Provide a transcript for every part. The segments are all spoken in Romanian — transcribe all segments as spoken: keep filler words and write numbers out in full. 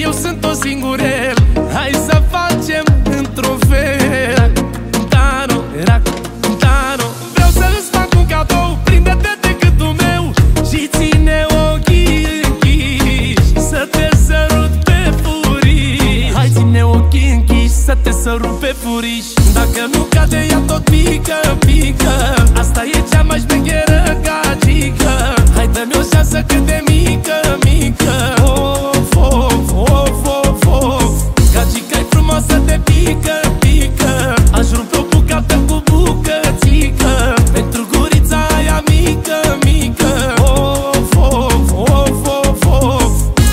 eu sunt o singurel. Hai să facem într-un fel. Tano, rac, tano. Vreau să-ți fac un cadou, prinde-te de gâtul meu și ține ochii închiși, să te sărut pe furiș. Hai, ține ochii închiși, să te sărut pe furiș. Dacă nu cade, ea tot pică, pică. Asta e cea mai șmecheră gagică. Hai, dă-mi o șansă cât de mică, mică. Of, of, of, of, of. Gagica-i frumoasă, te pică, pică. Aș rupe o bucată cu bucățică pentru gurița aia mică, mică. Of, of, of, of, of.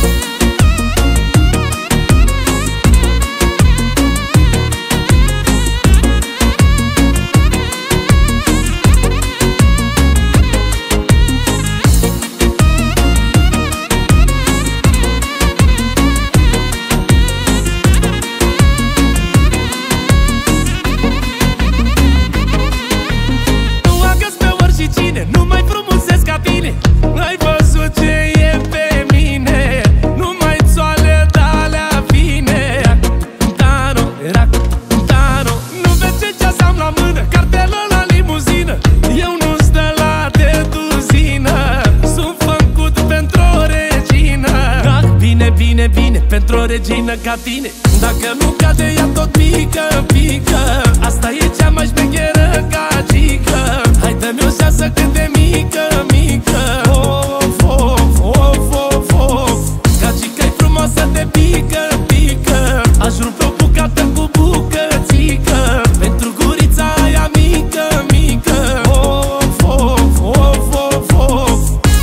Pentru o regină ca tine. Dacă nu cade, ea tot pică, pică. Asta e cea mai șmecheră gagică. Hai, dă-mi o șansă cât de mică, mică. Of, of, of, of, of. Gagica-i frumoasă, te pică, pică. Aș rupe o bucată cu bucățică pentru gurița aia mică, mică. Of, of, of, of, of.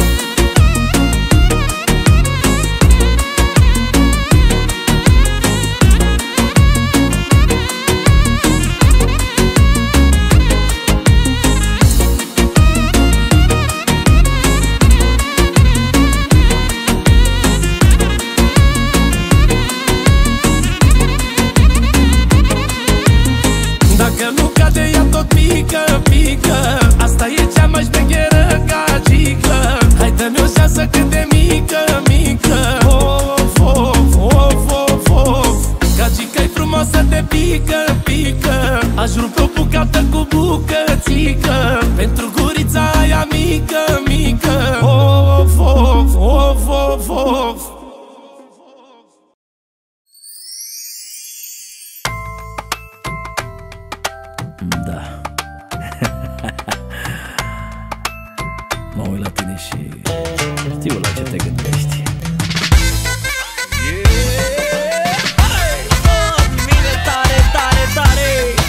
Asta e cea mai șmecheră gagică. Hai, dă-mi o șansă cât de mică, mică. Of, of, of, of, of. Gagica-i frumoasă, te pică, pică. Aș rupe o bucată cu bucățică pentru gurița aia mică, mică. Of, of, of, of, of. Da. Mă uit la tine și știu la ce te gândești. Mine tare, tare, tare.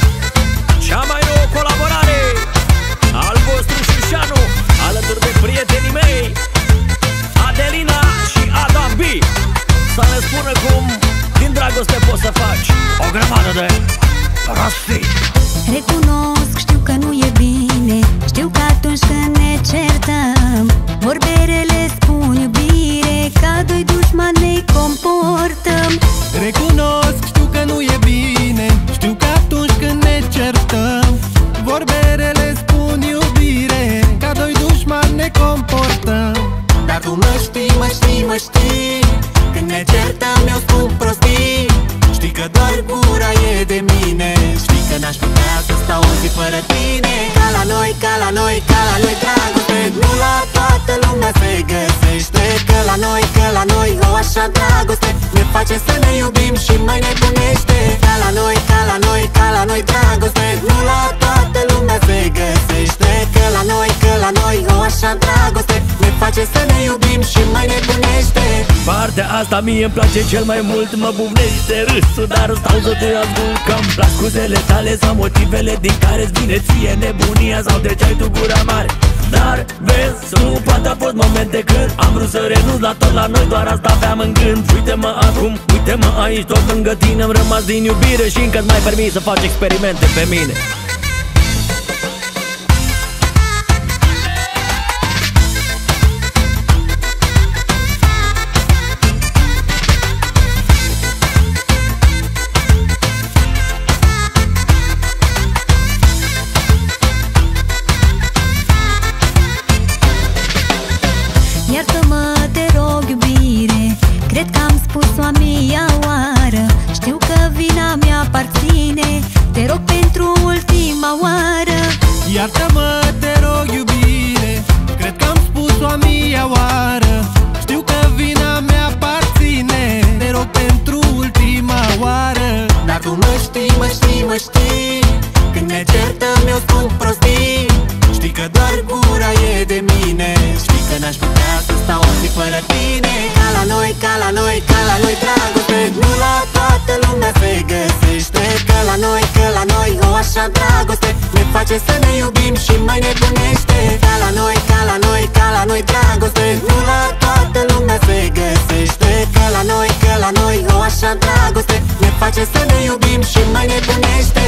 Cea mai nouă colaborare al vostru Șușanu, alături de prietenii mei Adelina și Adam B. Să ne spună cum din dragoste poți să faci o grămadă de prostii. Recunosc, știu că nu e bine. Știu că atunci când ne certăm vorbele spun iubire. Ca doi dușmani ne comportăm. Recunosc, știu că nu e bine. Știu că atunci când ne certăm vorbele spun iubire. Ca doi dușmani ne comportăm. Dar tu mă știi, mă știi, mă știi. Când ne certăm eu spun prostii. Știi că doar gura e de mine. Știi că n-aș putea să stau o zi fără tine. Ca la noi, ca la noi, ca la noi dragoste nu la toată lumea se găsește. Că la noi, că la noi o așa dragoste ne face să ne iubim și mai nebunește. Ca la noi, ca la noi, ca la noi dragoste nu la toată lumea se găsește. Că la noi, că la noi o așa dragoste ne face să ne iubim și mai nebunește. Partea asta mie îmi place cel mai mult. Mă buvnește râsul, dar stau să te ascult. Că-mi plac scuzele tale sau motivele din care-ți vine ție nebunia. Sau de ce ai tu gura mare. Dar vezi, nu poate a fost momente când am vrut să renunț la tot la noi, doar asta aveam în gând. Uite-mă acum, uite-mă aici, tot lângă tine am rămas din iubire și încă-ți mai permis să faci experimente pe mine. Iartă-mă, te rog, iubire. Cred că am spus-o a mia ultima oară. Iartă-mă, te rog, iubire, cred că am spus-o a mia oară. Știu că vina mea aparține, te rog pentru ultima oară. Dar tu mă știi, mă știi, mă știi, când ne certăm eu spun prostii. Știi că doar gura e de mine, știi că n-aș putea să stau o zi fără tine. Ca la noi, ca la noi, ca la noi dragoste, nu la toată lumea se găsește. Că la noi, că la noi o așa dragoste ne face să ne iubim și mai nebunește. Ca la noi, ca la noi, ca la noi dragoste, nu la toată lumea se găsește. Că la noi, că la noi o așa dragoste ne face să ne iubim și mai nebunește.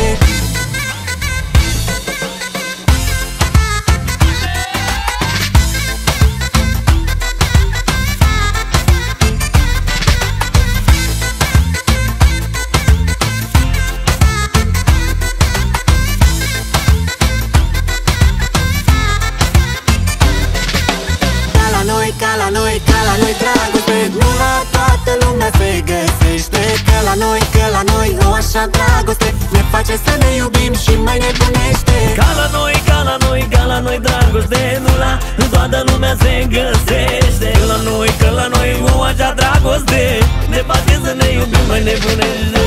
Ca la noi, ca la noi dragoste, nu la toată lumea se găsește. Că la noi, că la noi o așa dragoste ne face să ne iubim și mai nebunește. Ca la noi, ca la noi, ca la noi dragoste, nu la toată lumea se găsește. Că la noi, că la noi o așa dragoste ne face să ne iubim mai nebunește.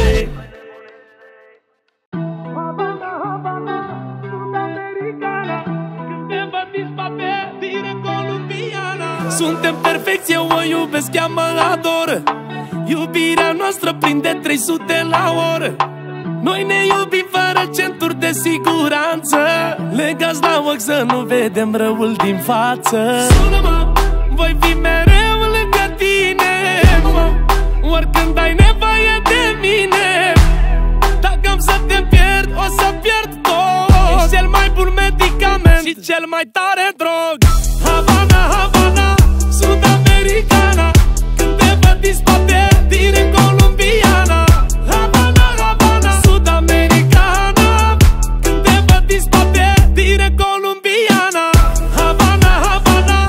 Suntem perfecți, eu o iubesc, ea mă adoră. Iubirea noastră prinde trei sute la oră. Noi ne iubim fără centuri de siguranță, legați la ochi să nu vedem răul din față. Sună-mă, voi fi mereu lângă tine, oricând ai nevoie de mine. Dacă am să te pierd, o să pierd tot. Ești cel mai bun medicament și cel mai tare drog. Havana, Havana, Sud-Americana, când te văd din spate, direct columbiana. Havana, Havana, Sud-Americana, când te văd din spate, direct columbiana. Havana, Havana,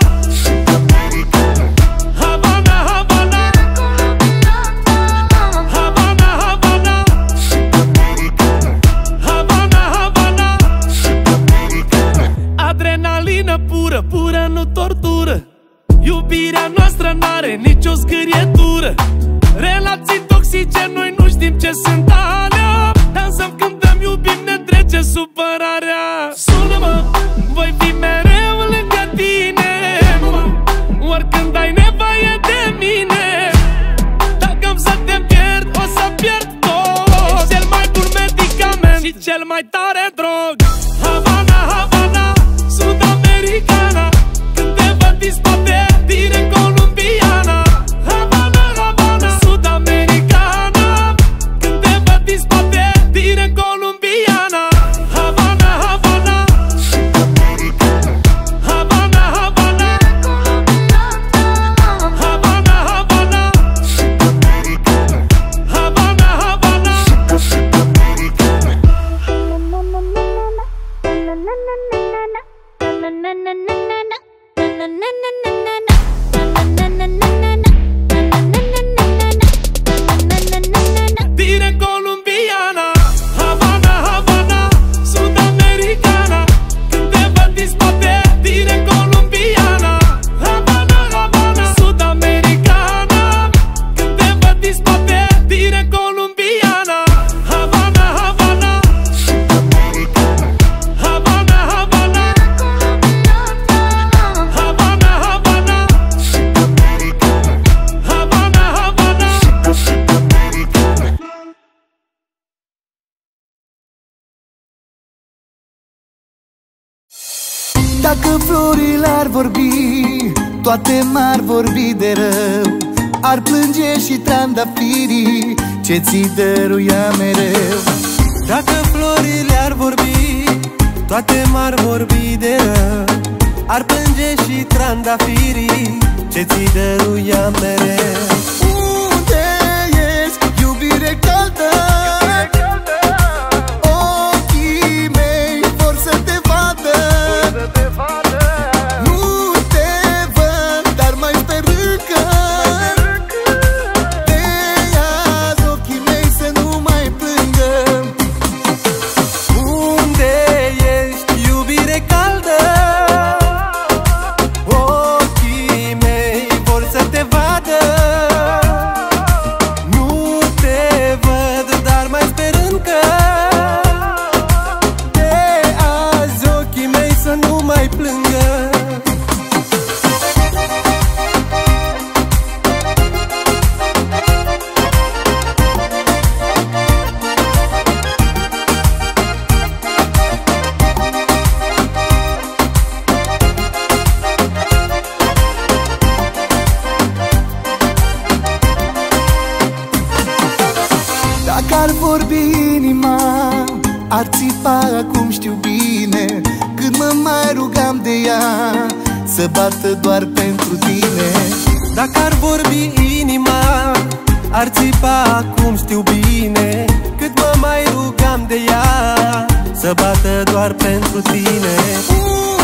Havana, Havana, Havana, Havana, Havana, Havana. Adrenalină pură, pură, nu tortură. Iubirea noastră n-are nicio zgârietură. Relații toxice, noi nu știm ce sunt alea. Dansăm, cântăm, iubim, ne trece supărarea. Sună-mă, voi fi mereu lângă tine, oricând ai nevoie de mine. Dacă am să te pierd, o să pierd tot. Ești cel mai bun medicament și cel mai tare drog. Havana, Havana, Sud-Americana, când te văd din spate, direct columbiana. Havana, Havana, Sud-Americana, când te văd din spate, direct columbiana. Havana, Havana, Havana, Havana, Havana, Havana, Havana, Havana. Direct columbiana. Havana, Havana, Sud-Americana, când te văd din spate, direct columbiana. Havana, Havana, Sud-Americana, când te văd din spate, direct columbiana. Havana, Havana, Havana, Havana, Havana, Havana, Havana, Havana. Dacă florile ar vorbi, toate m-ar vorbi de rău. Ar plânge și trandafirii ce ți dăruia mereu. Dacă florile ar vorbi, toate m-ar vorbi de rău. Ar plânge și trandafirii ce ți dăruia mereu. Unde ești, iubire caldă? Ochii mei vor să te vadă. Nu te văd, dar mai sper încă. De azi ochii mei să nu mai plângă. Unde ar țipa, acum știu bine, când mă mai rugam de ea să bată doar pentru tine. Dacă ar vorbi inima, ar țipa, acum știu bine, cât mă mai rugam de ea să bată doar pentru tine.